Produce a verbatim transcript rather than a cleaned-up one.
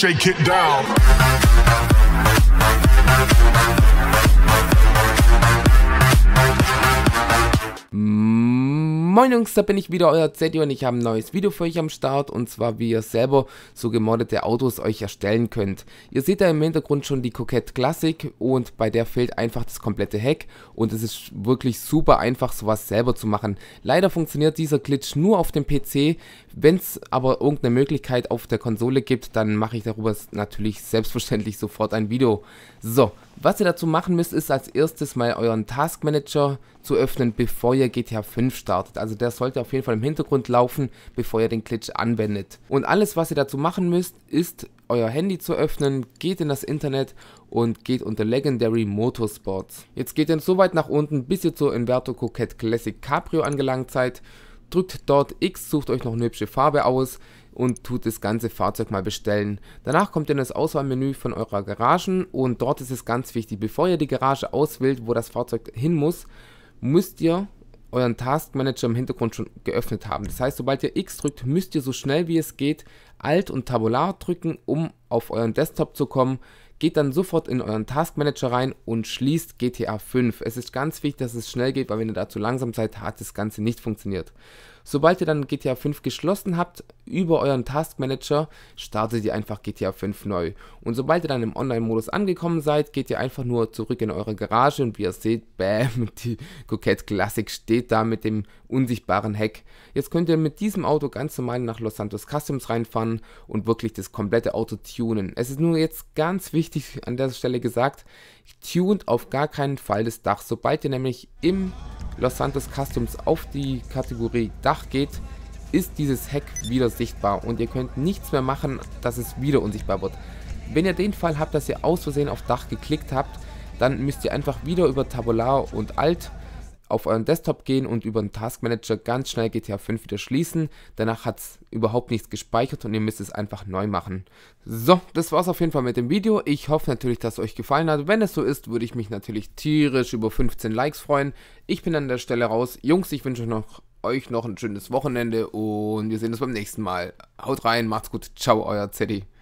shake it down. Moin Jungs, da bin ich wieder, euer Zeddy, und ich habe ein neues Video für euch am Start, und zwar wie ihr selber so gemoddete Autos euch erstellen könnt. Ihr seht da im Hintergrund schon die Coquette Classic, und bei der fehlt einfach das komplette Heck, und es ist wirklich super einfach, sowas selber zu machen. Leider funktioniert dieser Glitch nur auf dem P C, wenn es aber irgendeine Möglichkeit auf der Konsole gibt, dann mache ich darüber natürlich selbstverständlich sofort ein Video. So, was ihr dazu machen müsst, ist als erstes mal euren Task Manager zu öffnen, bevor ihr G T A fünf startet. Also der sollte auf jeden Fall im Hintergrund laufen, bevor ihr den Glitch anwendet. Und alles, was ihr dazu machen müsst, ist euer Handy zu öffnen, geht in das Internet und geht unter Legendary Motorsports. Jetzt geht ihr so weit nach unten, bis ihr zur Inverto Coquette Classic Cabrio angelangt seid. Drückt dort X, sucht euch noch eine hübsche Farbe aus und tut das ganze Fahrzeug mal bestellen. Danach kommt ihr in das Auswahlmenü von eurer Garagen, und dort ist es ganz wichtig, bevor ihr die Garage auswählt, wo das Fahrzeug hin muss, müsst ihr euren Task Manager im Hintergrund schon geöffnet haben. Das heißt, sobald ihr X drückt, müsst ihr so schnell wie es geht Alt und Tabular drücken, um auf euren Desktop zu kommen. Geht dann sofort in euren Task Manager rein und schließt G T A fünf. Es ist ganz wichtig, dass es schnell geht, weil wenn ihr da zu langsam seid, hat das Ganze nicht funktioniert. Sobald ihr dann G T A fünf geschlossen habt, über euren Task Manager, startet ihr einfach G T A fünf neu. Und sobald ihr dann im Online-Modus angekommen seid, geht ihr einfach nur zurück in eure Garage, und wie ihr seht, bam, die Coquette Classic steht da mit dem unsichtbaren Heck. Jetzt könnt ihr mit diesem Auto ganz normal nach Los Santos Customs reinfahren und wirklich das komplette Auto tunen. Es ist nur jetzt ganz wichtig an der Stelle gesagt, tunt auf gar keinen Fall das Dach. Sobald ihr nämlich im Los Santos Customs auf die Kategorie Dach geht, ist dieses Heck wieder sichtbar, und ihr könnt nichts mehr machen, dass es wieder unsichtbar wird. Wenn ihr den Fall habt, dass ihr aus Versehen auf Dach geklickt habt, dann müsst ihr einfach wieder über Tabular und Alt auf euren Desktop gehen und über den Task Manager ganz schnell G T A fünf wieder schließen. Danach hat es überhaupt nichts gespeichert und ihr müsst es einfach neu machen. So, das war's auf jeden Fall mit dem Video. Ich hoffe natürlich, dass es euch gefallen hat. Wenn es so ist, würde ich mich natürlich tierisch über fünfzehn Likes freuen. Ich bin an der Stelle raus. Jungs, ich wünsche noch, euch noch ein schönes Wochenende, und wir sehen uns beim nächsten Mal. Haut rein, macht's gut. Ciao, euer Zeddy.